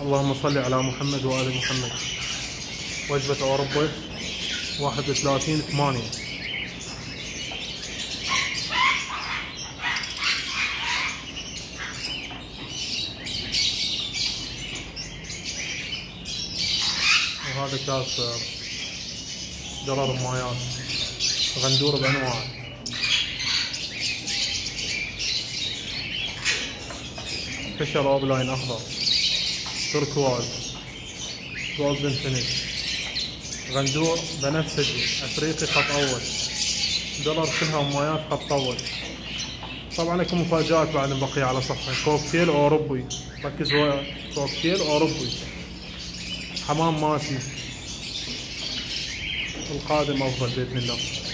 اللهم صل على محمد وآل محمد. وجبة أوروبا 31/8. وهذا كاس درر مايات غندور بأنواعه. فشل أوبلاين أخضر، تركواز، جولدن فينيش، غندور بنفسجي أفريقي خط أول، درر كلها مايات خط أول. طبعا لكم مفاجآت بعد البقية على صفحة. كوكتيل أوروبي، ركز ويا كوكتيل أوروبي، حمام ماسي. القادم أفضل بإذن الله.